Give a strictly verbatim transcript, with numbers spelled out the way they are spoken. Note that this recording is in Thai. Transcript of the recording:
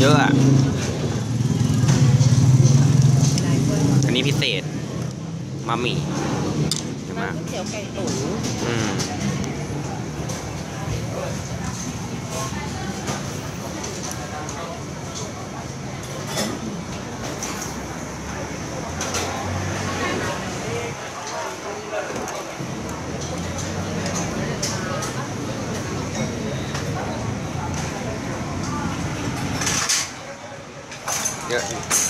ยอะอ่ะอันนี้พิเศษมาหมี่ใช่ไหมก๋วยเตี๋ยวไก่ตุ๋นอืมเยอะ